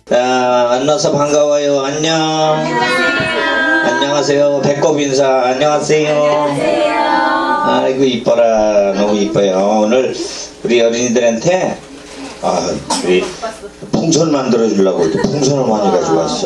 만나서 반가워요. 안녕. 안녕하세요. 배꼽 인사. 안녕하세요. 아이고 이뻐라. 너무 이뻐요. 오늘 우리 어린이들한테 우리 풍선 만들어 주려고 풍선을 많이 가져왔어.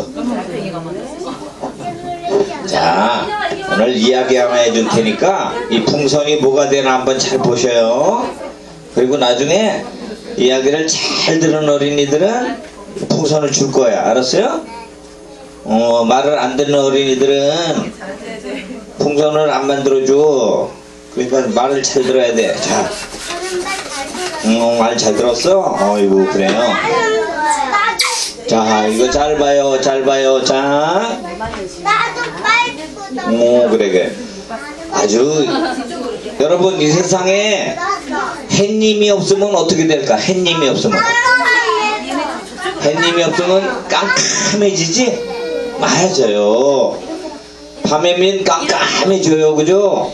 자, 오늘 이야기 하나 해줄 테니까 이 풍선이 뭐가 되나 한번 잘 보셔요. 그리고 나중에 이야기를 잘 들은 어린이들은 풍선을 줄 거야. 알았어요? 말을 안 듣는 어린이들은 풍선을 안 만들어줘. 그러니까 말을 잘 들어야 돼. 자, 말 잘 들었어? 어이구 그래요. 자, 이거 잘 봐요. 잘 봐요. 자, 그래. 아주 여러분 이 세상에 햇님이 없으면 어떻게 될까? 햇님이 없으면 깜깜해지지? 맞아요. 밤에면 깜깜해져요. 그죠?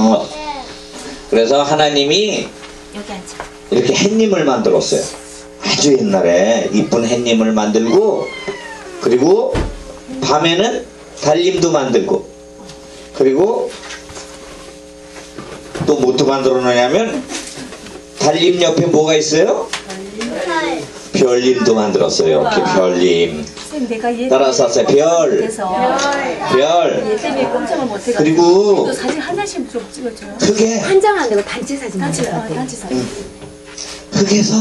그래서 하나님이 이렇게 햇님을 만들었어요. 아주 옛날에 이쁜 햇님을 만들고, 그리고 밤에는 달님도 만들고, 그리고 또 뭐도 만들어 놓냐면 달님 옆에 뭐가 있어요? 별님도 만들었어요. 이렇게 별님. 따라서 하세요. 별. 그리고 또 사진 한 장씩 좀 찍어줘요. 흙에 한 장 안 되고 단체 사진. 단체 사진. 흙에서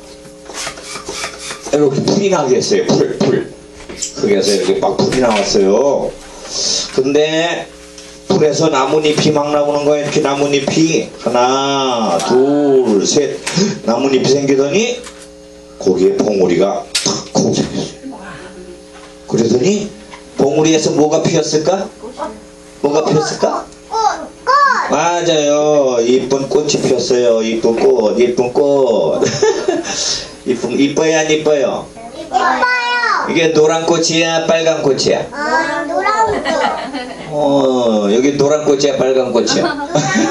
이렇게 풀이 나게 했어요. 풀. 흙에서 이렇게 막 풀이 나왔어요. 근데 풀에서 나뭇잎이 막 나오는 거예요. 이렇게 나뭇잎이 하나, 둘, 셋 나뭇잎이 생기더니 거기에 봉우리가 탁 생겼어요. 그러더니 봉우리에서 뭐가 피었을까? 뭐가 피었을까? 맞아요. 이쁜 꽃이 피었어요. 이쁜 꽃. 이뻐요 안 이뻐요? 이뻐요. 이게 노란 꽃이야 빨간 꽃이야? 노란 꽃. 여기 노란 꽃이야 빨간 꽃이야?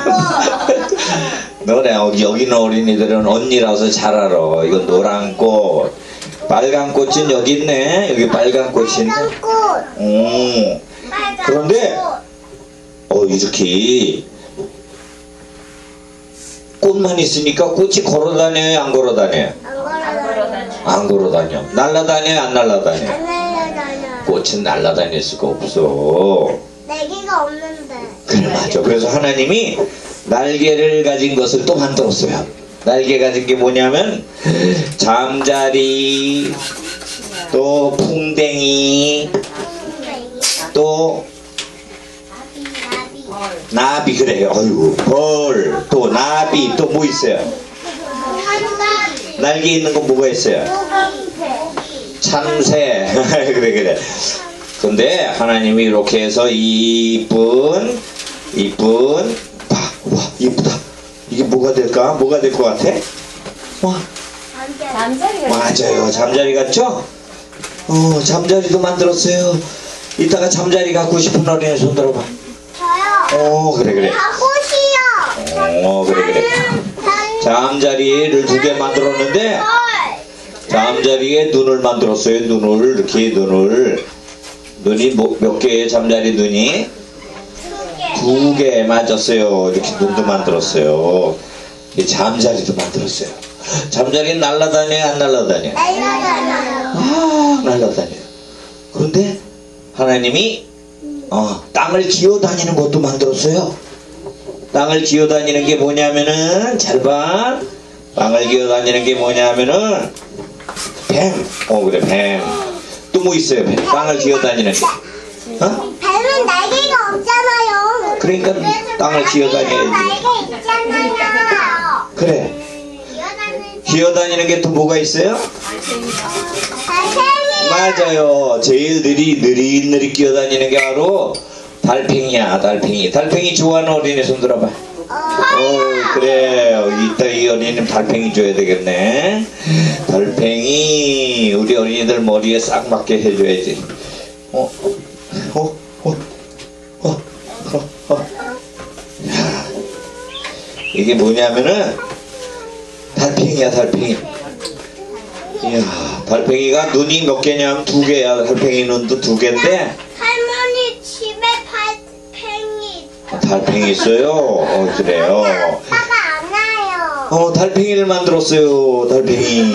너네 여기는 어린이들은 언니라서 잘 알아. 이건 노란 꽃. 빨간 꽃은 여기 있네. 여기 빨간 꽃이 있네. 그런데 이렇게 꽃만 있으니까 꽃이 걸어다녀요 안 걸어다녀요? 안 걸어다녀. 날아다녀요 안 날아다녀요? 안 날아다녀요. 꽃은 날아다닐 수가 없어. 날개가 없는데. 그래 맞아. 그래서 하나님이 날개를 가진 것을 또 만들었어요. 날개 가진 게 뭐냐면 잠자리, 또 풍뎅이, 또 나비. 그래요. 어이구 벌, 또 나비, 또 뭐 있어요? 날개 있는 거 뭐가 있어요? 참새. 그래. 근데 하나님이 이렇게 해서 이쁜 와 이쁘다. 이게 뭐가 될까? 뭐가 될 것 같아? 와 맞아요. 잠자리 같죠? 잠자리도 만들었어요. 이따가 잠자리 갖고 싶은 어린이 손 들어봐. 저요. 그래. 갖고 싶어요. 그래. 잠자리를 2개 만들었는데 잠자리에 눈을 만들었어요. 눈이 몇 개의 잠자리 눈이? 2개 맞았어요. 이렇게 눈도 만들었어요. 잠자리도 만들었어요. 잠자리는 날아다녀요 안 날아다녀요? 날아다녀요. 날아다녀요. 그런데 하나님이 땅을 기어다니는 것도 만들었어요. 땅을 기어다니는 게 뭐냐면은 잘 봐. 땅을 기어다니는 게 뭐냐면은 뱀. 그래 뱀. 또 뭐 있어요? 뱀. 땅을 기어다니는 게. 뱀은 날개가 없잖아요. 그러니까 땅을 기어다녀야지. 날개 있잖아요. 그래. 기어다니는 게 또 뭐가 있어요? 달팽이. 맞아요. 제일 느릿느릿 기어다니는 게 바로 달팽이야. 달팽이 좋아하는 어린이 손 들어봐. 그래. 이따 이 어린이는 달팽이 줘야 되겠네. 달팽이 우리 어린이들 머리에 싹 맞게 해줘야지. 이게 뭐냐면은 달팽이야. 이야 달팽이가 눈이 몇 개냐면 2개야. 달팽이 눈도 2개인데 할머니 집에 달팽이. 달팽이 있어요. 그래요. 아빠가 안 와요. 달팽이를 만들었어요. 달팽이.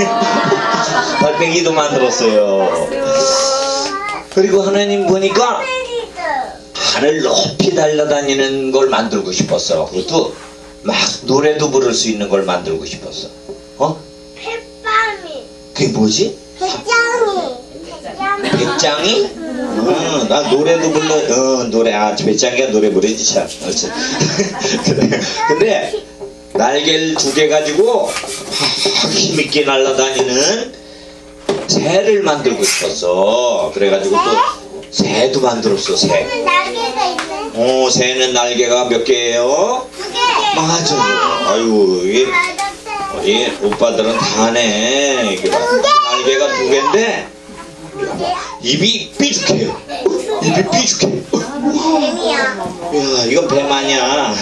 달팽이도 만들었어요. 그리고 하나님 보니까 하늘 높이 날아다니는 걸 만들고 싶었어. 그것도 막 노래도 부를 수 있는 걸 만들고 싶었어. 햇밤이. 그게 뭐지? 배짱이. 배짱이? 나 노래도 불러. 노래. 배짱이가 노래 부르지 참. 그렇지. 그래. 근데 날개를 2개 가지고 확 힘있게 날아다니는 새를 만들고 싶었어. 그래가지고 또 새도 만들었어. 새. 날개가 있네. 새는 날개가 몇 개예요? 2개. 맞아요. 아이고 이게 우리 오빠들은 다 하네. 이게 날개가 2개인데 입이 삐죽해요. 입이 삐죽해. 뱀이야. 야, 이건 뱀 아니야.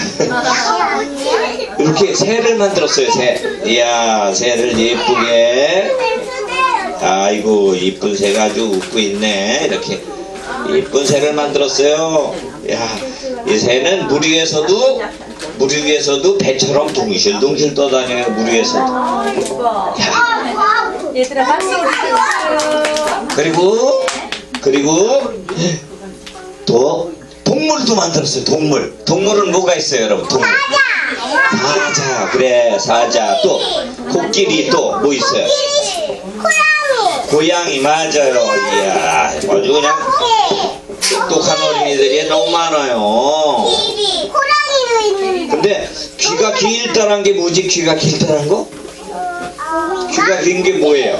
이렇게 새를 만들었어요. 새. 이야, 새를 예쁘게. 아이고 이쁜 새가 아주 웃고 있네. 이렇게 이쁜 새를 만들었어요. 야, 이 새는 물 위에서도 배처럼 둥실둥실 떠다녀요. 물 위에서도. 야, 얘들아 박수 우리 그리고 또 동물도 만들었어요. 동물은 뭐가 있어요, 여러분? 동물. 사자. 그래, 사자. 또 코끼리. 또 뭐 있어요? 고양이. 맞아요. 이야, 아주 그냥 똑똑한 어린이들이 너무 많아요. 호랑이도 있는데. 근데 귀가 길다란 게 뭐지? 귀가 길다란 거? 귀가 긴 게 뭐예요?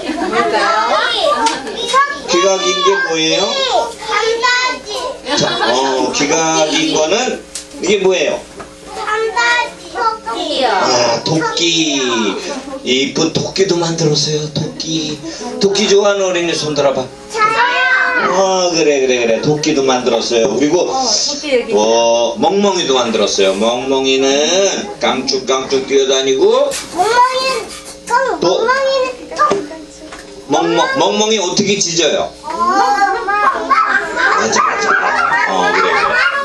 귀가 긴 게 뭐예요? 감자지. 자, 귀가 긴 거는 이게 뭐예요? 감자지. 토끼. 이쁜 토끼도 만들었어요. 토끼 좋아하는 어린이 손 들어봐. 저요. 그래. 토끼도 만들었어요. 그리고 멍멍이도 만들었어요. 멍멍이는 깡쭉깡쭉 뛰어다니고. 또 멍멍이 어떻게 짖어요? 맞아. 그래.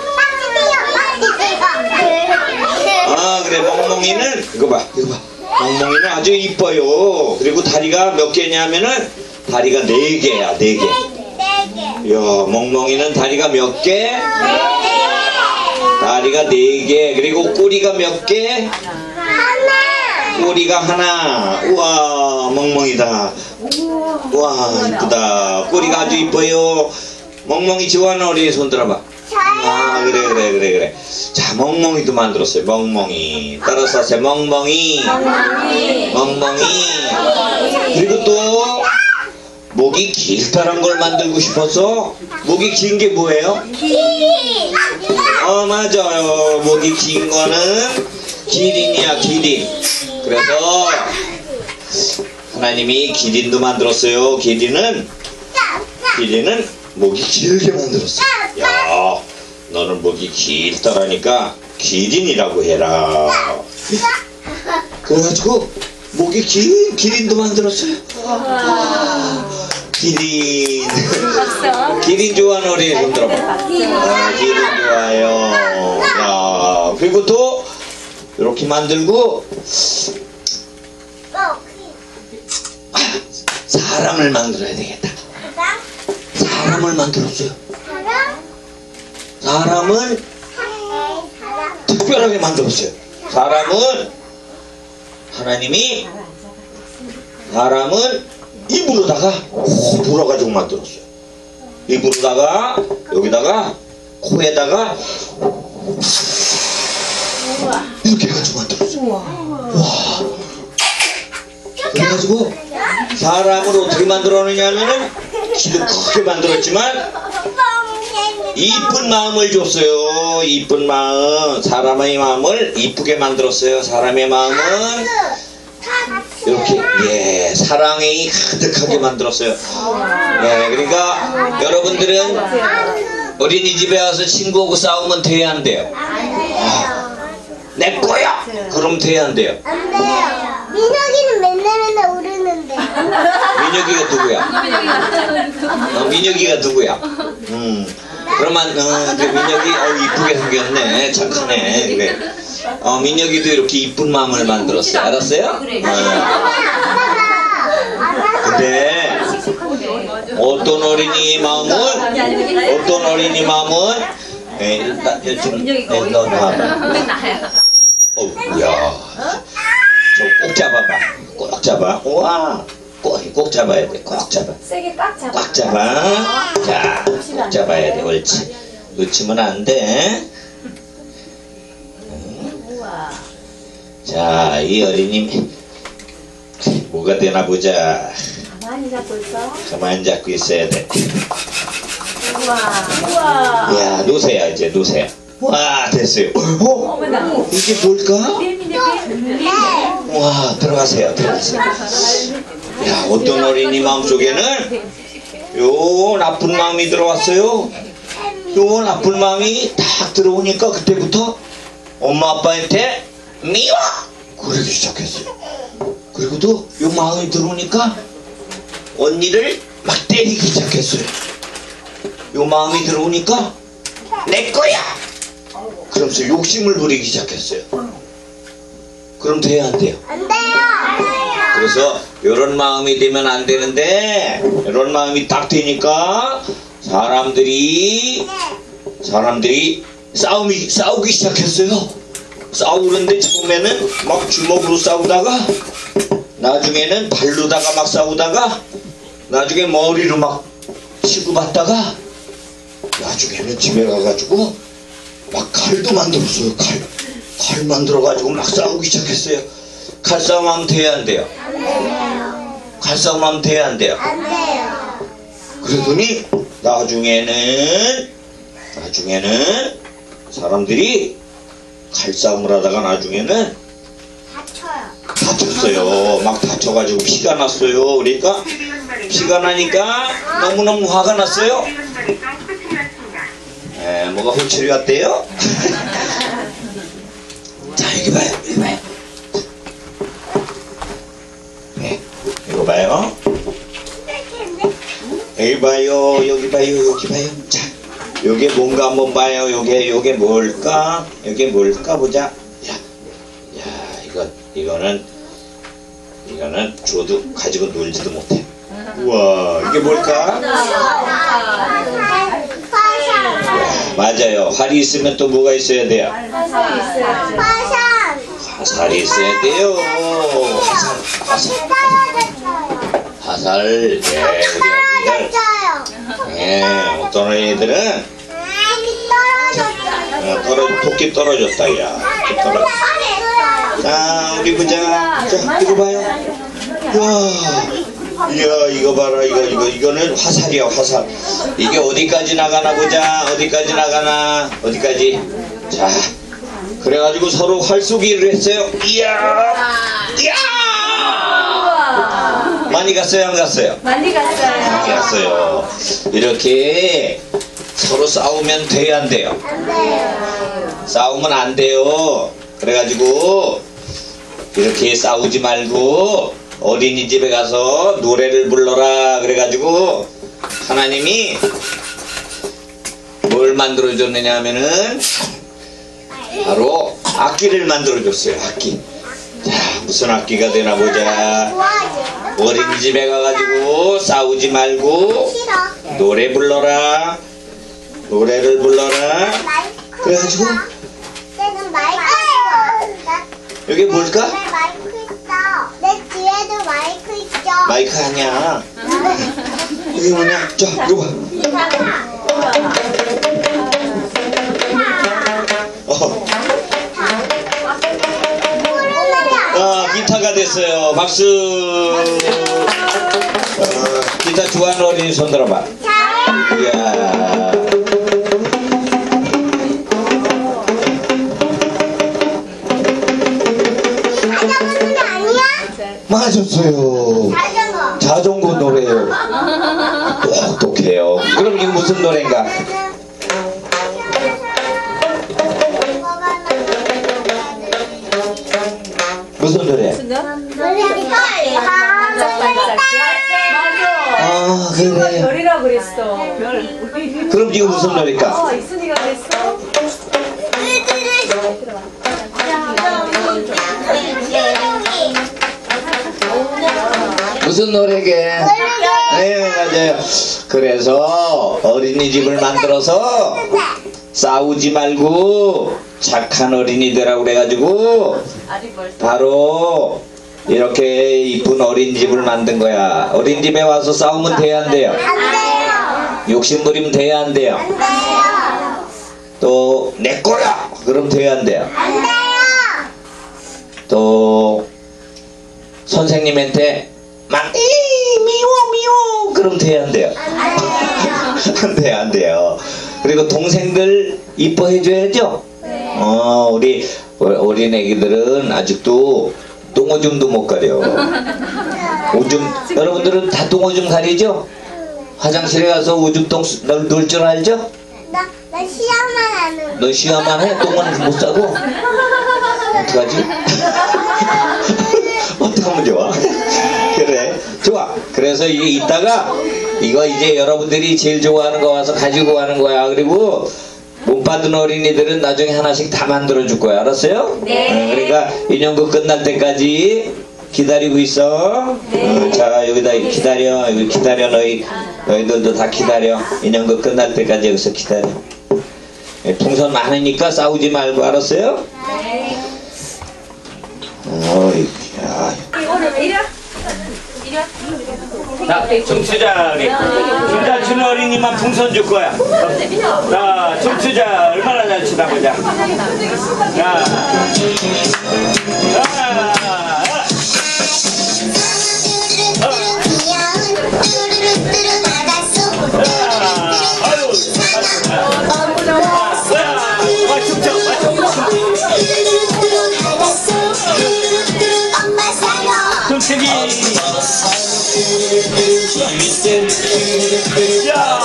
그래. 멍멍이는 이거 봐. 멍멍이는 아주 이뻐요. 그리고 다리가 몇 개냐면은 다리가 4개야. 4개. 이야, 멍멍이는 다리가 몇 개? 다리가 4개. 그리고 꼬리가 몇 개? 꼬리가 하나. 우와, 멍멍이다. 우와, 이쁘다. 꼬리가 아주 이뻐요. 멍멍이 좋아하는 어린이 손 들어봐. 그래. 자, 멍멍이도 만들었어요. 멍멍이. 따라서 하세요. 멍멍이. 그리고 또 목이 길다란 걸 만들고 싶어서. 목이 긴 게 뭐예요? 맞아요. 목이 긴 거는 기린이야. 기린. 그래서 하나님이 기린도 만들었어요. 기린은 목이 길게 만들었어요. 야, 너는 목이 길다라니까 기린이라고 해라. 그래가지고 목이 긴 기린도 만들었어요. 기린. 기린 좋아하는 어린이 손 들어봐. 기린 좋아요. 야, 그리고 또 이렇게 만들고 사람을 만들어야 되겠다. 사람을 만들었어요. 사람은 특별하게 만들었어요. 사람은 하나님이 입으로다가 불어가지고 만들었어요. 입으로다가 여기다가 코에다가 이렇게 해가지고 만들었어요. 와. 그래가지고 사람을 어떻게 만들었느냐면은 키도 크게 만들었지만 이쁜 마음을 줬어요. 이쁜 마음. 사람의 마음을 이쁘게 만들었어요. 사람의 마음은 이렇게 사랑이 가득하게 만들었어요. 그러니까 여러분들은 어린이집에 와서 친구하고 싸우면 돼야 안 돼요? 내 거야! 그럼 돼야 안 돼요? 안 돼요. 민혁이는 맨날 우르는데. 민혁이가 누구야? 민혁이가 누구야? 그러면 그 민혁이 이쁘게 생겼네. 착하네. 그래. 민혁이도 이렇게 이쁜 마음을 만들었어. 알았어요? 근데 어떤 어린이 마음은 너 놔봐. 야, 저 꼭 잡아봐. 꼭 잡아. 우와, 꼭 잡아야 돼. 꼭 잡아. 세게 꽉 잡아. 꽉 잡아. 자, 꼭 잡아야 돼. 옳지. 놓치면 안 돼. 자, 이 어린이 뭐가 되나 보자. 가만히 잡고 있어. 가만히 잡고 있어야 돼. 우와. 야, 놓으세요. 이제 놓으세요. 와, 됐어요. 어머나. 이게 뭘까? 뱀이네, 뱀. 와, 들어가세요. 들어가세요. 야, 어떤 어린이 마음속에는 요 나쁜 마음이 들어왔어요. 요 나쁜 마음이 딱 들어오니까 그때부터 엄마 아빠한테 미워! 그러기 시작했어요. 그리고도 요 마음이 들어오니까 언니를 막 때리기 시작했어요. 요 마음이 들어오니까 내 거야! 그러면서 욕심을 부리기 시작했어요. 그럼 돼야 안 돼요? 안 돼요. 그래서 이런 마음이 되면 안 되는데 이런 마음이 딱 되니까 사람들이 싸우기 시작했어요. 싸우는데 처음에는 막 주먹으로 싸우다가 나중에는 발로다가 막 싸우다가 나중에 머리로 막 치고받다가 나중에는 집에 가가지고 막 칼도 만들었어요. 칼 만들어가지고 막 싸우기 시작했어요. 칼싸움 하면 돼야 안 돼요? 안 돼요. 칼싸움 하면 돼야 안 돼요? 안 돼요. 그러더니 나중에는 사람들이 칼싸움을 하다가 나중에는 다쳤어요. 막 다쳐가지고 피가 났어요. 그러니까 피가 나니까 너무너무 화가 났어요. 뭐가 호출이 왔대요? 자, 여기 봐요. 네, 이거 봐요. 여기 봐요. 여기 봐요. 자, 요게 뭔가 한번 봐요. 요게 뭘까? 요게 뭘까 보자. 야, 이거는 줘도 가지고 놀지도 못해. 우와, 이게 뭘까? 맞아요. 활이 있으면 또 뭐가 있어야 돼요? 화살이 있어야 돼요. 화살. 우리 어린이들. 어떤 어린이들은 토끼 떨어졌다. 야, 자, 우리 보자. 자, 이거 봐요. 이야, 이거 봐라. 이거는 화살이야, 화살. 이게 어디까지 나가나 보자. 어디까지. 자, 그래가지고 서로 활 쏘기를 했어요. 이야! 많이 갔어요, 안 갔어요? 많이 갔어요. 많이 갔어요. 이렇게 서로 싸우면 돼야 안 돼요? 안 돼요. 싸우면 안 돼요. 그래가지고 이렇게 싸우지 말고 어린이집에 가서 노래를 불러라. 그래가지고 하나님이 뭘 만들어줬느냐 하면은 바로 악기를 만들어줬어요. 악기. 자, 무슨 악기가 되나 보자. 어린이집에 가가지고 싸우지 말고 노래 불러라. 노래를 불러라. 그래가지고 여기 뭘까? 마이크 있어. 내 뒤에도 마이크 있죠. 마이크 아니야. 이게 뭐냐? 자, 이거 봐. 기타가 됐어요. 박수. 기타 좋아하는 어린이 손 들어봐. 이야. 자전거는 아니야? 맞았어요. 자전거 노래요. 똑똑해요. 그럼 이게 무슨 노래인가? 무슨 노래? 무슨 거? 반짝반짝 그래. 별이라 그랬어. 그럼 이거 무슨 노래일까? 이순이가 그랬어. 무슨 노래게? 네, 맞아요. 그래서 어린이집을 만들어서 싸우지 말고 착한 어린이들하고 그래가지고 바로 이렇게 이쁜 어린이집을 만든 거야. 어린이집에 와서 싸우면 돼야 안 돼요? 욕심 부리면 돼야 안 돼요? 또 내 거야! 그럼 돼야 안 돼요? 또 선생님한테 막 미워 그럼 돼야 안 돼요? 안 돼요, 안 돼요. 그리고 동생들 이뻐해 줘야죠. 우리 어린 애기들은 아직도 똥오줌도 못 가려. 오줌 여러분들은 다 똥오줌 가리죠? 화장실에 가서 오줌똥 넣을 줄 알죠? 나 시험만 하는. 너 시험만 해? 똥은 못 싸고? 어떡하지? 어떡하면 좋아? 그래 좋아. 그래서 이게 이따가 이거 이제 여러분들이 제일 좋아하는 거 와서 가지고 가는 거야. 그리고 못 받은 어린이들은 나중에 하나씩 다 만들어 줄 거야. 알았어요? 네. 그러니까 인형극 끝날 때까지 기다리고 있어. 자 여기다 기다려. 여기 기다려. 너희들도 다 기다려. 인형극 끝날 때까지 여기서 기다려. 풍선 많으니까 싸우지 말고. 알았어요? 네. 어이, 야. 오늘 왜 이래? 자, 춤추자 우리. 춤자 추는 어린이만 풍선 줄 거야. 자, 춤추자. 얼마나 잘 추다 보자. 자, 아유, 춤추기. 야,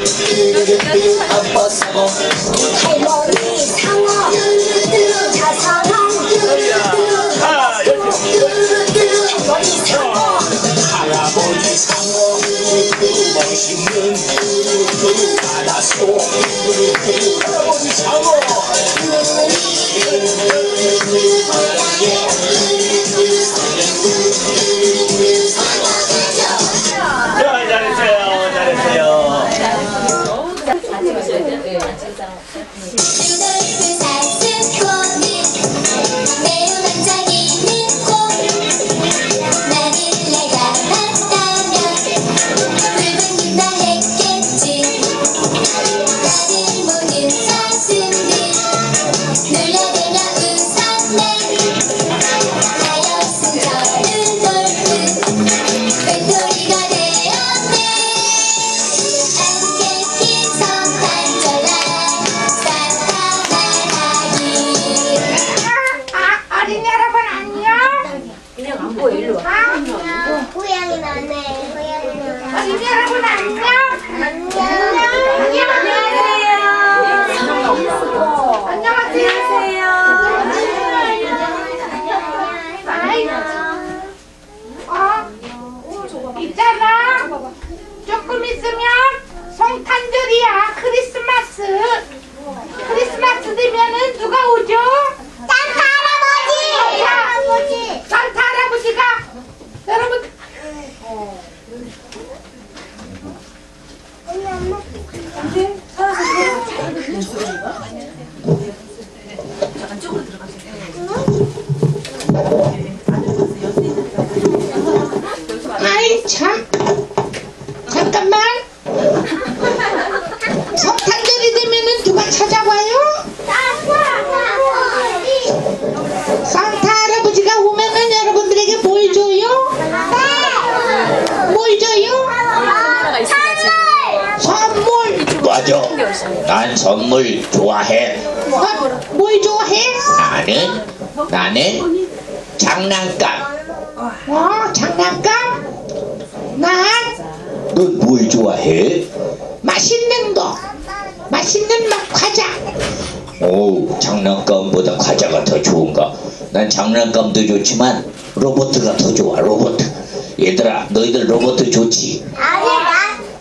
할머니 상어 자상어 할머니 상어 할아버지 상어 멋있는 바다소 할아버지 상어 잘했어요, 잘했어요. 매우 반짝이는 꽃 나를 내가 봤다면 붉은 빛나 했겠지. 다른 모든 사슴들 놀려대며 웃었네. 하였음 저는 돌프 왼돌이가 되었네. 안개 낀 성탄절날 산타나라기. 어린 여러분 안녕. 그냥 안 보여. 일로 와. 고양이 나네. 고양이 나네. 어린 여러분 안녕. 안녕. 안녕하세요. 있잖아. 조금 있으면 성탄절이야. 크리스마스. 크리스마스 되면은 누가 오죠? 산타 할아버지. 산타 할아버지가 여러분 아이 참 잠깐만. 성탄절이 되면은 누가 찾아와요? 산타 할아버지가 오면은 여러분들에게 뭘 줘요? 뭘 줘요? 선물. 맞아. 난 선물 좋아해. 뭘 좋아해? 나는 장난감. 장난감? 난 넌 뭘 좋아해? 맛있는 거. 맛있는 과자. 오, 장난감보다 과자가 더 좋은가? 난 장난감도 좋지만 로봇가 더 좋아. 로봇. 얘들아, 너희들 로봇 좋지? 아니 난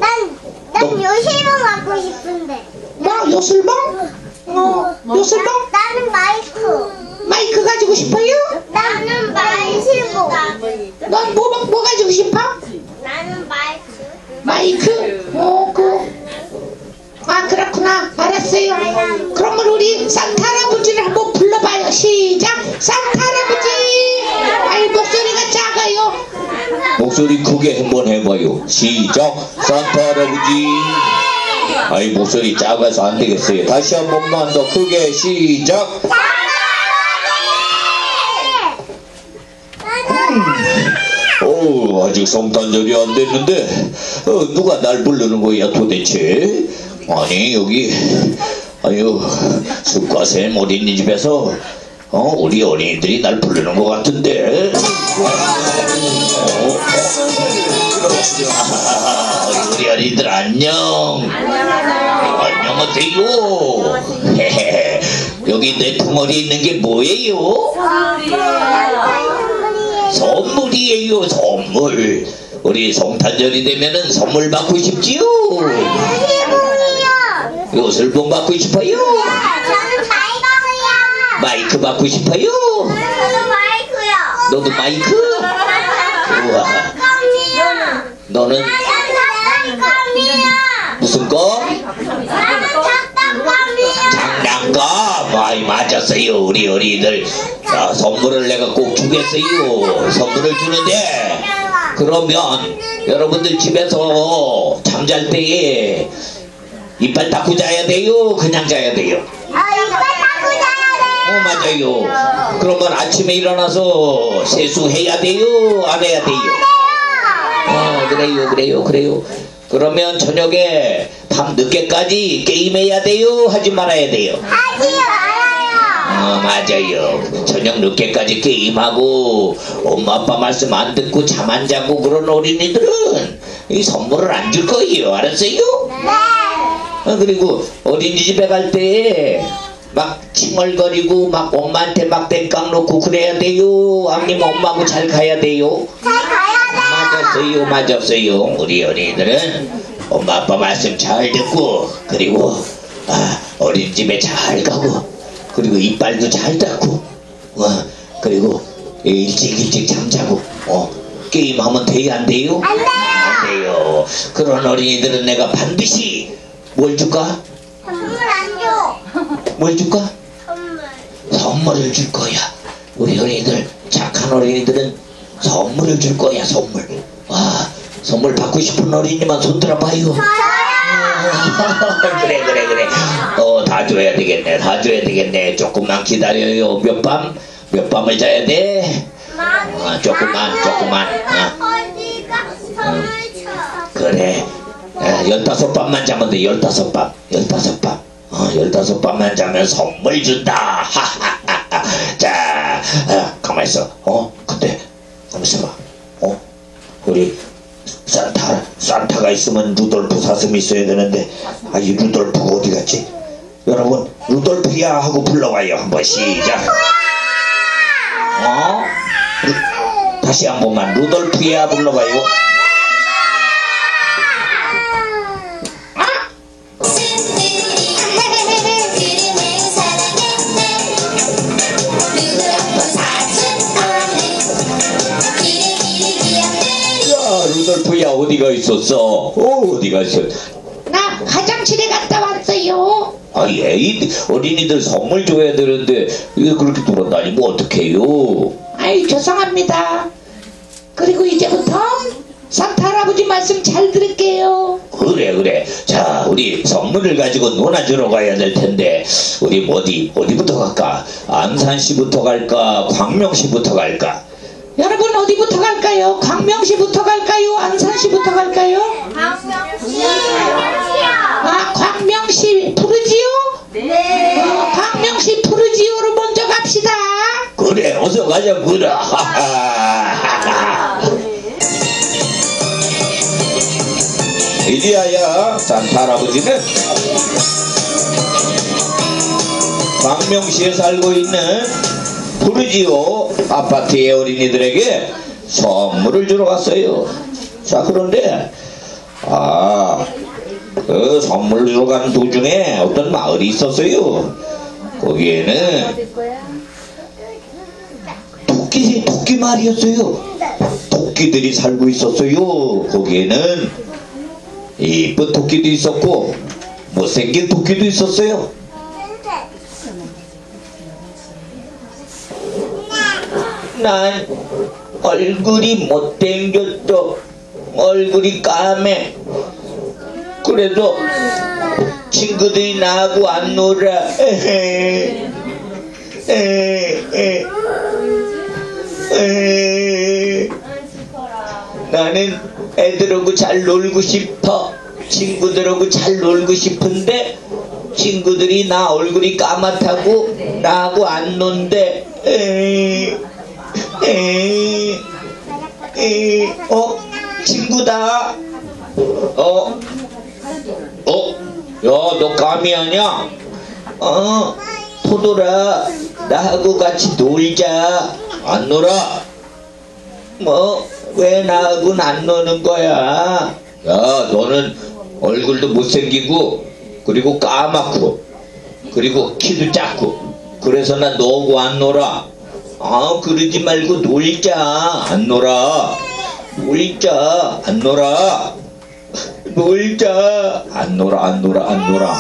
요술봉? 요술봉? 나는 마이크. 마이크 가지고 싶어요? 나는 마이크. 넌 뭐 가지고 싶어? 나는 마이크. 마이크? 아, 그렇구나. 알았어요. 그러면 우리 산타 할아버지를 한번 불러봐요. 시작. 산타 할아버지. 아이, 목소리가 작아요. 목소리 크게 한번 해봐요. 시작. 산타 할아버지. 아이, 목소리 작아서 안 되겠어요. 다시 한 번만 더 크게. 시작. 아직 성탄절이 안 됐는데 누가 날 부르는 거야 도대체? 아니 여기 숲과샘 어린이집에서 우리 어린이들이 날 부르는 것 같은데. 우리 어린이들 안녕. 안녕하세요. 여기 내 덩어리에 있는 게 뭐예요? 선물이에요. 선물. 우리 성탄절이 되면은 선물 받고 싶지요? 요술봉 받고 싶어요? 저는 마이크요. 마이크 받고 싶어요? 저는 마이크요. 너도 마이크? 우와. 껌이요. 너는 나는 껌이요. 무슨 껌? 나는 장난감이요. 장난감. 아이, 맞았어요. 우리 어린이들 선물을 내가 꼭 주겠어요. 선물을 주는데 그러면 여러분들 집에서 잠잘 때에 이빨 닦고 자야 돼요? 그냥 자야 돼요? 이빨 닦고 자야 돼요. 맞아요. 그러면 아침에 일어나서 세수해야 돼요? 안 해야 돼요? 그래요. 그러면 저녁에 밤 늦게까지 게임해야 돼요? 하지 말아야 돼요? 하지 말아요. 맞아요. 저녁 늦게까지 게임하고 엄마 아빠 말씀 안 듣고 잠 안 자고 그런 어린이들은 이 선물을 안 줄 거예요. 알았어요? 네. 그리고 어린이집에 갈 때 막 칭얼거리고 막 엄마한테 막 땡깡 놓고 그래야 돼요? 아니면 엄마하고 잘 가야 돼요? 잘 가야 돼요. 맞았어요. 우리 어린이들은 엄마 아빠 말씀 잘 듣고 그리고 어린이집에 잘 가고 그리고 이빨도 잘 닦고 그리고 일찍 잠자고 게임하면 돼요? 안 돼요? 안 돼요. 안 돼요. 그런 어린이들은 내가 반드시 뭘 줄까? 선물 안 줘. 뭘 줄까? 선물. 선물을 줄 거야. 우리 어린이들 착한 어린이들은 선물을 줄 거야. 선물. 선물 받고 싶은 어린이만 손 들어봐요. 그래. 다 줘야 되겠네. 조금만 기다려요. 몇 밤을 자야 돼? 조금만. 어디가 선물 쳐. 그래. 15밤만 자면 돼. 15밤. 15밤만 자면 선물 준다. 자, 가만히 있어. 근데 가만히 있어봐. 우리 산타가 있으면 루돌프 사슴이 있어야 되는데 이 루돌프가 어디 갔지? 여러분, 루돌프야 하고 불러와요. 한번 시작. 다시 한 번만 루돌프야 불러봐요. 루돌프야 어디가 있었어? 어디가 있어? 나 화장실에 갔다 왔어요. 어린이들 선물 줘야 되는데 왜 그렇게 돌아다니면 어떡해요? 아이, 죄송합니다. 그리고 이제부터 산타 할아버지 말씀 잘 들을게요. 그래. 자, 우리 선물을 가지고 놀아주러 가야 될 텐데 우리 어디부터 갈까? 안산시부터 갈까? 광명시부터 갈까? 여러분 어디부터 갈까요? 광명시부터 갈까요? 안산시부터 갈까요? 광명시 푸르지오? 네. 광명시 푸르지오로 먼저 갑시다. 그래, 어서 가자꾸나. 이리하여 산타 할아버지는 광명시에 살고 있는 푸르지오 아파트의 어린이들에게 선물을 주러 갔어요. 자, 그런데 그 선물 주러 가는 도중에 어떤 마을이 있었어요. 거기에는 토끼 말이었어요. 토끼들이 살고 있었어요. 거기에는 이쁜 토끼도 있었고 못생긴 토끼도 있었어요. 난 얼굴이 못생겼어. 얼굴이 까매. 그래서 친구들이 나하고 안 놀아. 나는 애들하고 잘 놀고 싶어. 친구들하고 잘 놀고 싶은데 친구들이 나 얼굴이 까맣다고 나하고 안 논대. 친구다. 야, 너 까미 아냐? 토돌아, 나하고 같이 놀자. 안 놀아? 왜 나하고는 안 노는 거야? 야, 너는 얼굴도 못생기고 그리고 까맣고 그리고 키도 작고 그래서 나 너하고 안 놀아. 그러지 말고 놀자. 안 놀아. 놀자. 안 놀아. 놀자. 안 놀아.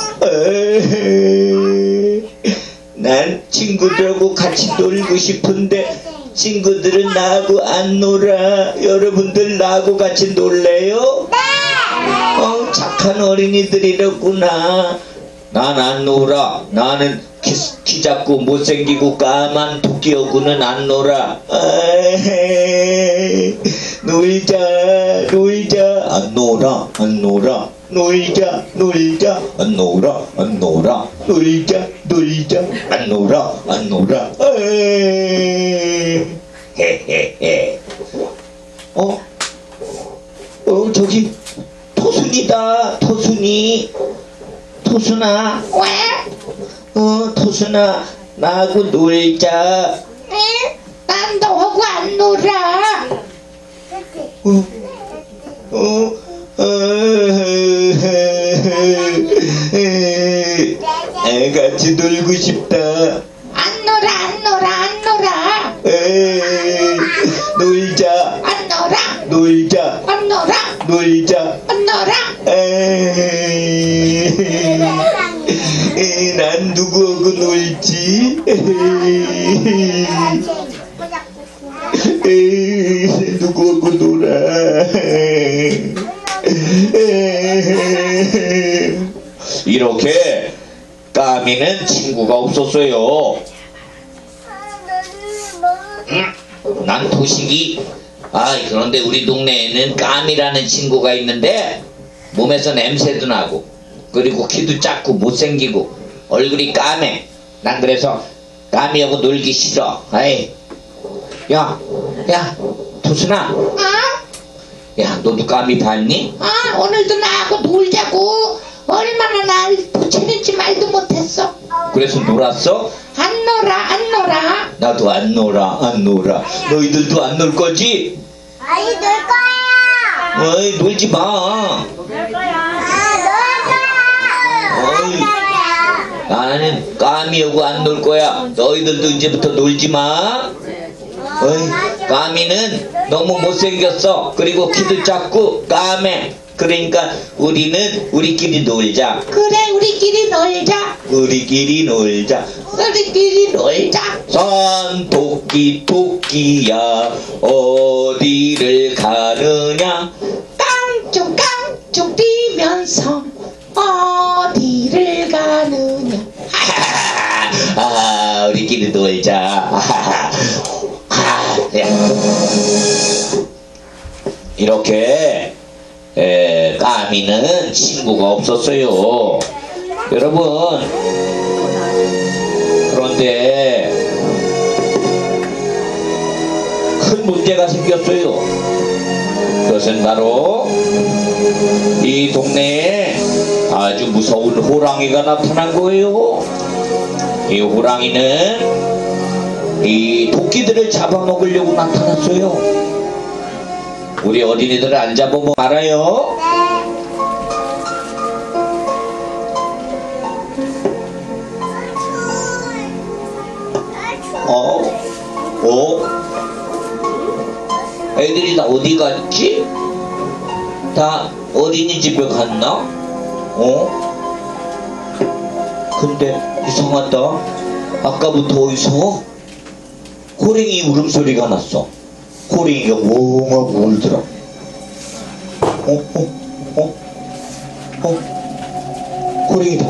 난 친구들하고 같이 놀고 싶은데 친구들은 나하고 안 놀아. 여러분들 나하고 같이 놀래요? 네! 착한 어린이들이랬구나. 난 안 놀아. 나는 키 작고 못생기고 까만 토끼하고는 안 놀아. 놀자. 안 놀아. 놀자. 안 놀아. 놀자. 안 놀아. 헤헤헤. 저기 토순이다. 토순아. 왜? 토순아, 나하고 놀자. 응? 난 너하고 안 놀아. 같이 놀고 싶다. 안 놀아. 놀자. 안 놀아. 놀자. 안 놀아. 놀자. 안 놀아. 난 누구하고 놀지? 누구하고 놀아? 이렇게 까미는 친구가 없었어요. 난 도식이. 그런데 우리 동네에는 까미라는 친구가 있는데 몸에서 냄새도 나고 그리고 키도 작고 못생기고 얼굴이 까매. 난 그래서 까미하고 놀기 싫어. 야, 도순아. 야, 너도 까미 봤니? 오늘도 나하고 놀자고 얼마나 날 붙이는지 말도 못했어. 그래서 놀았어? 안 놀아. 나도 안 놀아. 너희들도 안 놀 거지? 아이, 놀 거야. 어이, 놀지 마. 놀 거야. 나는 까미하고 안 놀 거야. 너희들도 이제부터 놀지 마. 까미는 너무 못생겼어. 그리고 키도 작고 까매. 그러니까 우리는 우리끼리 놀자. 그래, 우리끼리 놀자. 산 토끼야 어디를 가느냐. 깡충깡충 뛰면서 어디를 가느냐. 우리끼리 놀자. 이렇게 까미는 친구가 없었어요. 여러분, 그런데 큰 문제가 생겼어요. 그것은 바로 이 동네에 아주 무서운 호랑이가 나타난 거예요. 이 호랑이는 이 토끼들을 잡아먹으려고 나타났어요. 우리 어린이들을 안 잡으면 알아요? 어디 갔지? 다 어린이집에 갔나? 근데 이상하다. 아까부터 어디서 호랭이 울음소리가 났어. 호랭이가 웅하고 울더라. 호랭이다.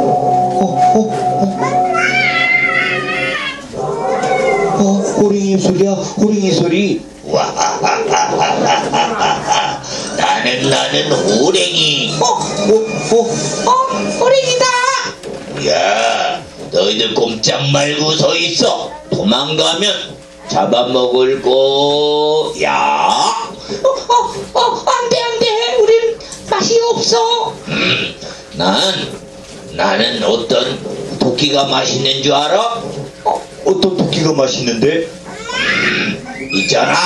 호랭이 소리야. 호랭이 소리. 나는 호랭이. 호랭이다. 야, 너희들 꼼짝 말고 서 있어. 도망가면 잡아먹을 거야. 안돼. 우린 맛이 없어. 나는 어떤 도끼가 맛있는 줄 알아? 어떤 도끼가 맛있는데? 있잖아.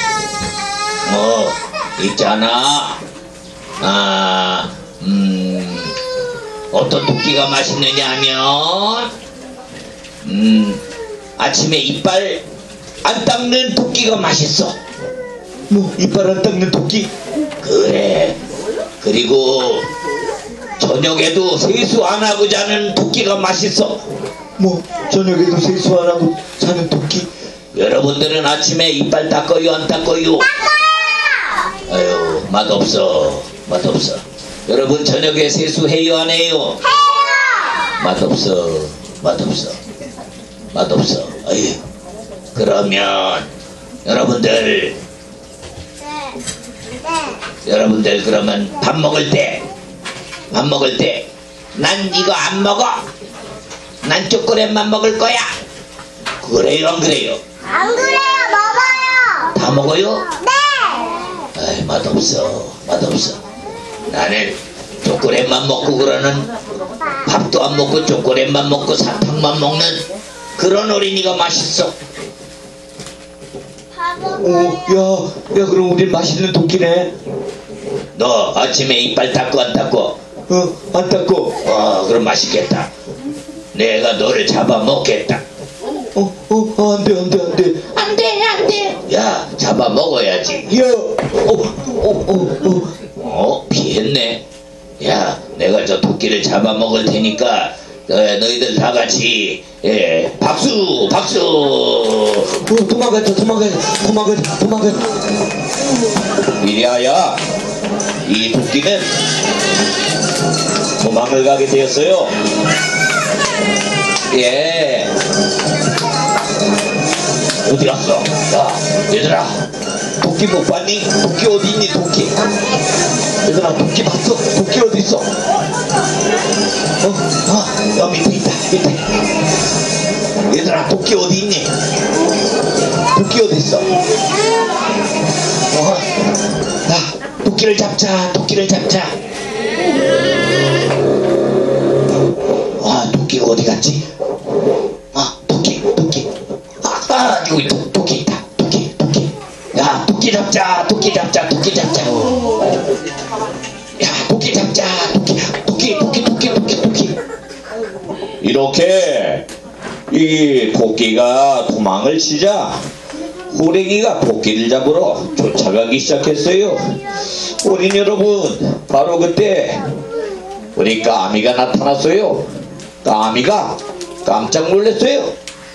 어떤 도끼가 맛있느냐 하면 아침에 이빨 안 닦는 도끼가 맛있어. 뭐 이빨 안 닦는 도끼? 그래. 그리고 저녁에도 세수 안 하고 자는 도끼가 맛있어. 뭐 저녁에도 세수 안 하고 자는 도끼? 여러분들은 아침에 이빨 닦아요 안 닦아요? 아유 맛없어. 여러분 저녁에 세수해요 안 해요? 해요. 맛없어. 아유 그러면 여러분들 그러면 밥 먹을 때 난 이거 안 먹어. 난 초콜릿만 먹을 거야. 그래요 안 그래요? 안 그래요, 먹어요. 다 먹어요? 네. 아이 맛없어. 나는 초콜릿만 먹고 그러는, 밥도 안 먹고 초콜릿만 먹고 사탕만 먹는 그런 어린이가 맛있어. 다 먹어요. 야 그럼 우린 맛있는 도끼네. 너 아침에 이빨 닦고 안 닦고? 안 닦고. 그럼 맛있겠다. 내가 너를 잡아먹겠다. 안돼. 야 잡아먹어야지. 피했네. 야 내가 저 도끼를 잡아먹을 테니까 너희들 다 같이 박수. 도망가자. 미리하여 이 도끼는 도망을 가게 되었어요. 어디 갔어? 야 얘들아 도끼 못 봤니? 도끼 어디 있니? 도끼 얘들아 도끼 봤어? 도끼 어디 있어? 여기 밑에 있다. 얘들아 도끼 어디 있니? 도끼 어디 있어? 야 도끼를 잡자. 도끼가 어디 갔지? 도끼. 여기 도끼 있다. 도끼. 야 도끼 잡자. 야 도끼 잡자. 도끼. 이렇게 이 도끼가 도망을 치자 호랭이가 도끼를 잡으러 쫓아가기 시작했어요. 어린 여러분, 바로 그때 우리 까미가 나타났어요. 까미가 깜짝 놀랐어요.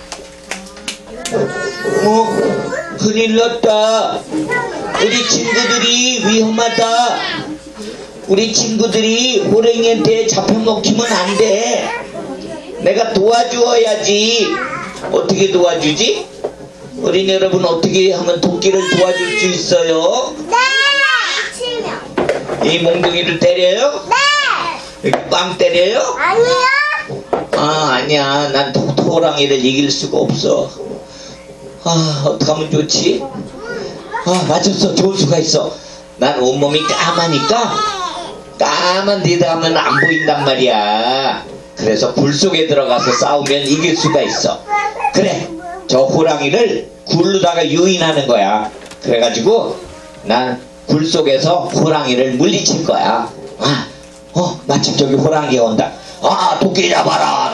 큰일 났다. 우리 친구들이 위험하다. 우리 친구들이 호랭이한테 잡혀먹히면 안 돼. 내가 도와주어야지. 어떻게 도와주지? 어린 여러분 어떻게 하면 도끼를 도와줄 수 있어요? 네. 치면. 이 몽둥이를 때려요? 네. 이렇게 빵 때려요? 아니요. 아니야. 난 호랑이를 이길 수가 없어. 어떡하면 좋지? 맞췄어. 좋은 수가 있어. 난 온몸이 까마니까 까만 데다 하면 안 보인단 말이야. 그래서 굴 속에 들어가서 싸우면 이길 수가 있어. 그래, 저 호랑이를 굴로다가 유인하는 거야. 그래가지고 난 굴 속에서 호랑이를 물리칠 거야. 마침 저기 호랑이가 온다. 도끼 잡아라.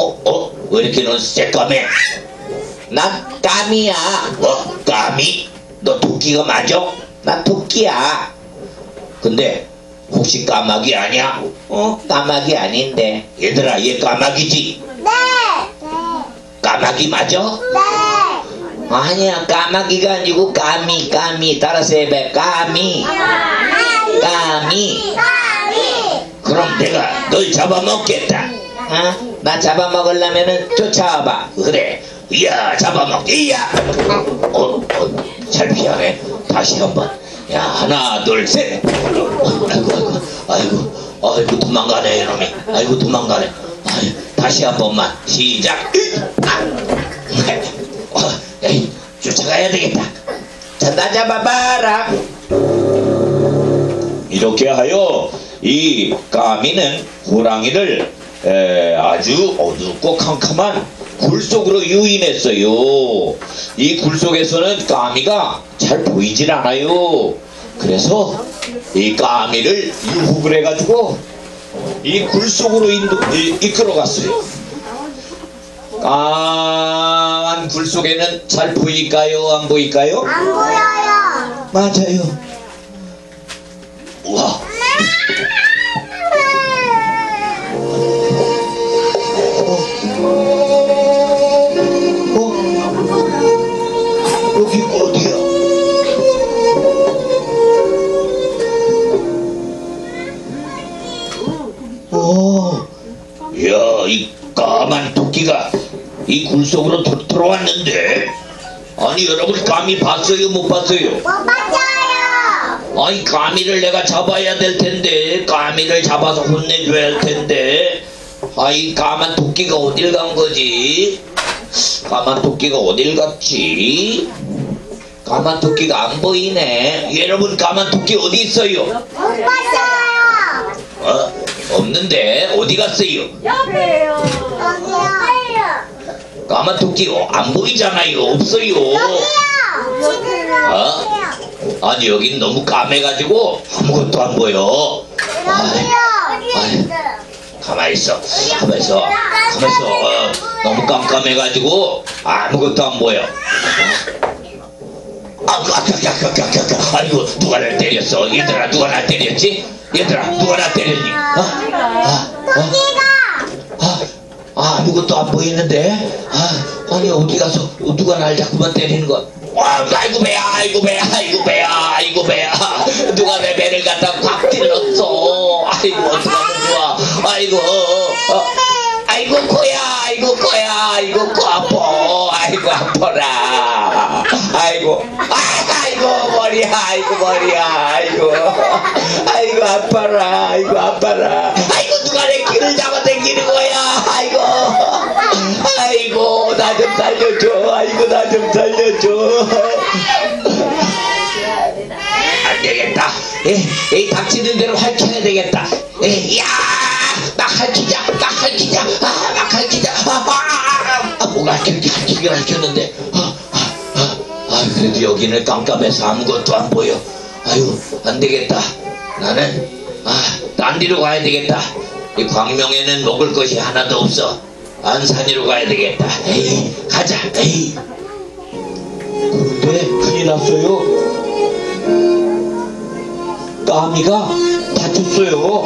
왜 이렇게 넌 새까매? 난 까미야. 까미? 너 토끼가 맞아? 나 토끼야. 근데 혹시 까마귀 아니야? 까마귀 아닌데. 얘들아, 얘 까마귀지? 네. 까마귀 맞아? 네. 아니야, 까마귀가 아니고 까미. 따라서 해봐. 까미. 그럼 내가 널 잡아먹겠다. 나 잡아먹으려면은 쫓아와봐. 그래. 이야, 잡아먹게. 이야. 잘 피하네. 다시 한번. 야, 하나, 둘, 셋. 아이고, 도망가네, 이놈이. 아이고, 도망가네. 다시 한 번만. 시작. 에이, 쫓아가야 되겠다. 자, 나 잡아봐라. 이렇게 하여 이 까미는 호랑이를 아주 어둡고 캄캄한 굴 속으로 유인했어요. 이 굴 속에서는 까미가 잘 보이질 않아요. 그래서 이 까미를 유혹을 해가지고 이 굴 속으로 이끌어갔어요. 까만 굴 속에는 잘 보일까요? 안 보일까요? 안 보여요. 맞아요. 우와. 여기 어디야? 야, 이 까만 토끼가 이 굴 속으로 들어왔는데. 아니, 여러분 까미 봤어요? 못 봤어요? 못 봤어요. 아니, 까미를 내가 잡아야 될 텐데. 까미를 잡아서 혼내줘야 할 텐데. 아이, 까만 토끼가 어딜 간 거지? 까만 토끼가 어딜 갔지? 까만 토끼가 안 보이네. 여러분, 까만 토끼 어디 있어요? 못 봤어요. 없는데 어디 갔어요? 옆에요. 여기요. 까만 토끼 안 보이잖아요. 없어요. 여기요. 지금 아니, 여긴 너무 까매가지고 아무것도 안 보여. 여기요. 가만히 있어. 너무 깜깜해가지고 아무것도 안 보여. 아이고, 누가 날 때렸어? 얘들아, 누가 날 때렸지? 얘들아, 누가 날 때렸니? 아무것도 안 보이는데? 아니, 어디 가서 누가 날 자꾸만 때리는 거야? 아이고 배야. 누가 내 배를 갖다 꽉 찔렀어. 아이고, 어떡하면 좋아. 아이고 코야. 아이고 코 아파. 아이고 아파라. 아이고 머리야. 아이고 아파라. 아이고, 누가 내 귀를 잡아 당기는 거야. 아이고 나 좀 살려줘. 안 되겠다. 에이, 닥치는 대로 핥혀야 되겠다. 야, 막 핥히자. 뭐가 핥히긴 핥혔는데. 그래도 여기는 깜깜해서 아무것도 안 보여. 아유, 안 되겠다. 나는 딴 데로 가야 되겠다. 이 광명에는 먹을 것이 하나도 없어. 안산으로 가야 되겠다. 에이, 가자. 에이. 그런데 큰일 났어요. 까미가 다쳤어요.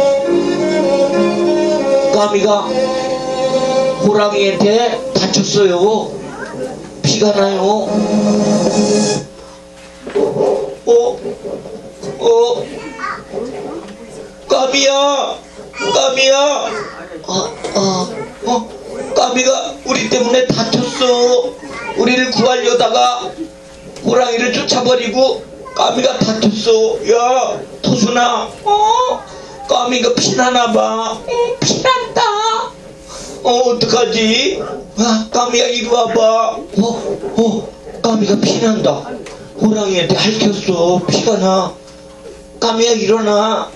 까미가 호랑이한테 다쳤어요. 피가 나요. 까미야. 까미가 우리 때문에 다쳤어. 우리를 구하려다가 호랑이를 쫓아버리고 까미가 다쳤어. 야, 토순아. 까미가 피나나봐. 피난다. 어떡하지? 까미야, 이리 와봐. 까미가 피난다. 호랑이한테 핥혔어. 피가 나. 까미야, 일어나.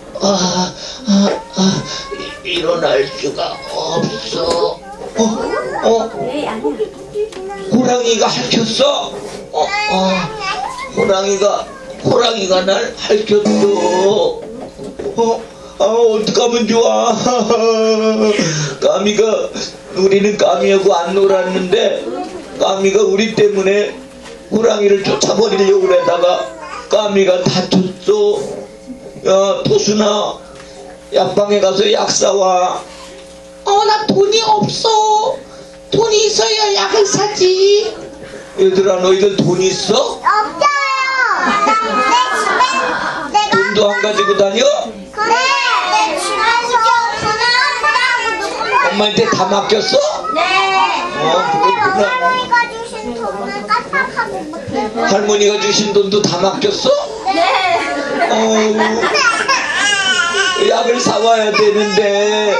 일어날 수가 없어. 에이, 아니야. 호랑이가 핥혔어. 호랑이가 날 핥혔어. 어떡하면 좋아. 우리는 까미하고 안 놀았는데 까미가 우리 때문에 호랑이를 쫓아버리려고 그러다가 까미가 다쳤어. 야, 토순아, 약방에 가서 약 사와. 나 돈이 없어. 돈이 있어야 약을 사지. 얘들아, 너희들 돈 있어? 없어요. 내 집에 내가 돈도 안 가지고 다녀? 그래. 내 집에서 전화한다고 엄마한테 다 맡겼어? 네. 그렇구나. 할머니가 주신 돈을 까딱하고 못해요. 할머니가 주신 돈도 다 맡겼어? 네. 약을 사와야 되는데,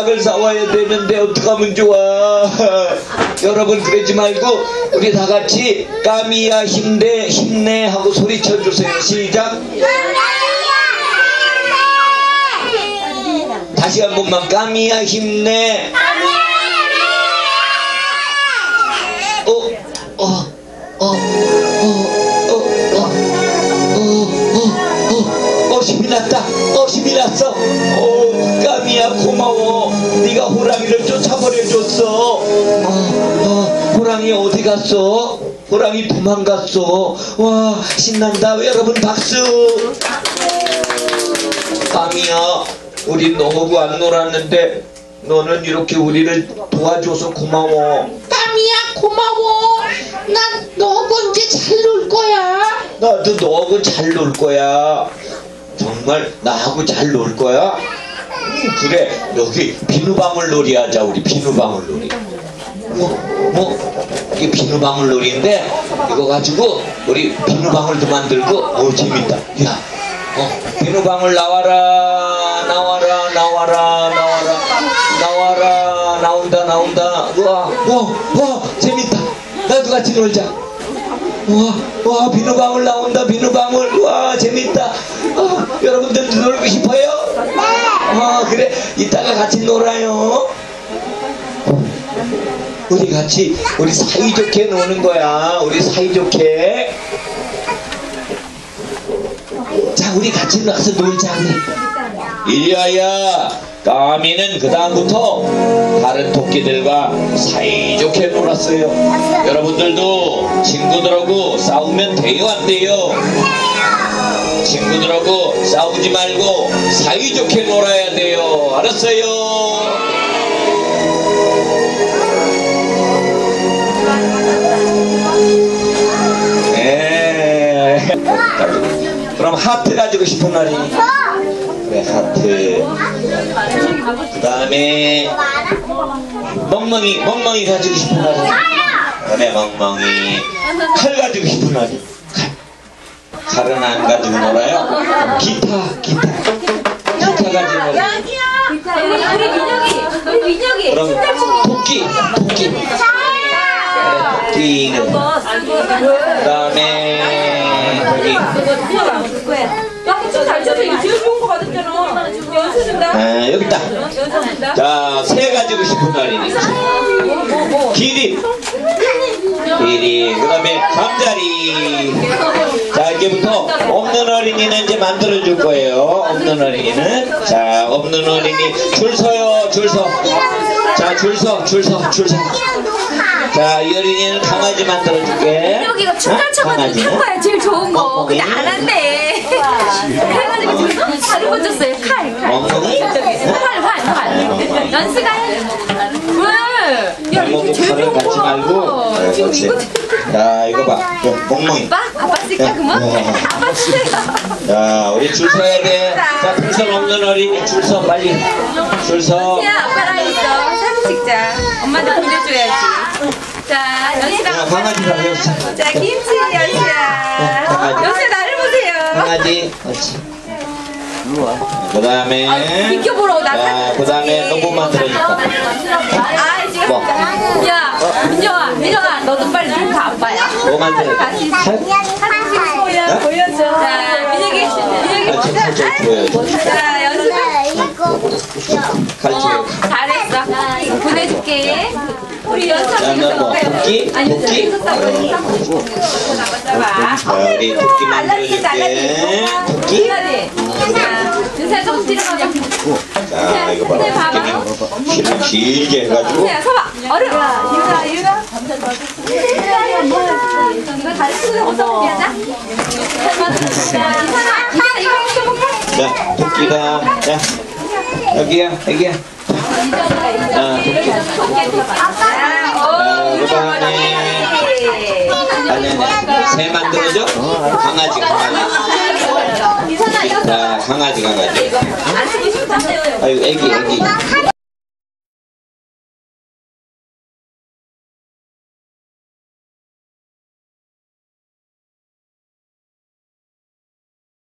어떡하면 좋아. 여러분, 그러지 말고 우리 다 같이 까미야 힘내 하고 소리쳐 주세요. 시작. 다시 한 번만. 까미야 힘내. 힘이 났어. 까미야 고마워. 네가 호랑이를 쫓아버려줬어. 호랑이 어디 갔어? 호랑이 도망갔어. 와, 신난다. 여러분 박수. 까미야, 우리 너하고 안 놀았는데 너는 이렇게 우리를 도와줘서 고마워. 까미야 고마워. 난 너하고 이제 잘 놀 거야. 나도 너하고 잘 놀 거야. 정말 나하고 잘 놀 거야? 그래, 여기 비누방울 놀이 하자. 우리 비누방울 놀이. 이게 비누방울 놀이인데 이거 가지고 우리 비누방울도 만들고. 재밌다. 야, 비누방울 나와라. 나온다. 와, 재밌다. 나도 같이 놀자. 와, 비누방울 나온다. 비누방울. 와, 재밌다. 여러분들도 놀고 싶어요? 네. 그래, 이따가 같이 놀아요. 우리 사이좋게 노는 거야. 우리 사이좋게. 자, 우리 같이 나가서 놀자. 일야야, 까미는 그 다음부터 다른 토끼들과 사이좋게 놀았어요. 여러분들도 친구들하고 싸우면 돼요, 안 돼요? 친구들하고 싸우지 말고 사이좋게 놀아야 돼요. 알았어요? 네. 그럼 하트 가지고 싶은 날이. 그래, 하트. 그 다음에 멍멍이 가지고 싶은 날이. 그래, 멍멍이. 칼 가지고 싶은 날이. 칼은 안 가지고 놀아요? 기타 가지고 놀아요. 우리 민혁이. 그럼 토끼. 토끼. 그 다음에 여기 있다. 자, 새 가지고 싶은 날이니. 기린. 그 다음에 잠자리. 자, 이제부터 없는 어린이는 이제 만들어줄 거예요. 없는 어린이는. 자, 없는 어린이 줄 서요. 자, 줄 서. 자, 이 어린이는 강아지 만들어줄게. 여기가 춤잘 춰가지고 제일 좋은 거. 근데 안 한대. 그래가지고 지금 다리 꽂혔어요. 칼. 활. 연습가 해. 왜? 야, 이거 제일 칼을 좋은 갖지 말고. 거야. 지금 이거 자, 이거 봐. 멍멍이. 아빠 쓸까 그만? 아빠 쓰세요. 자, 우리 줄 서야 돼. 자, 풍선 없는 어린이 줄 서, 빨리. 줄 서. 야, 아빠랑 있어. 사진 찍자. 엄마한테 보내줘야지. 자, 연수가. 강아지랑 여기서. 자, 김치 연수야. 강아지. 연수 나를 보세요. 강아지. 그렇지. 그 다음에. 비켜보러 나. 자, 그 다음에 너무 만들어줄까? 지금. 뭐? 야, 민정아, 너도 빨리 좀 가, 아빠야. 뭐 만들어줄까? 같이. 네? 보여줘. 자, 민혁이 살짝 보여줘. 자, 연수가. 가르쳐. 잘했어. 보내줄게. 우리 야, 연습 너 뭐, 토끼? 아니, 토끼? 잡아봐. 자, 우리 토끼 만들어줄게. 토끼? 자, 윤서야 조금 뒤로 가자. 자, 이거 봐라. 귀를 길게 해가지고. 윤서야 서봐. 얼른. 유나. 이거 다리 숙여서 어떻게 하자? 이산아 이거 먹어볼까? 자, 토끼가. 자, 여기야. 자, 토끼. 아니. 새 만들어줘? 강아지. 이산아 이거 자, 강아지. 안 쓰기 싫다. 아유, 애기.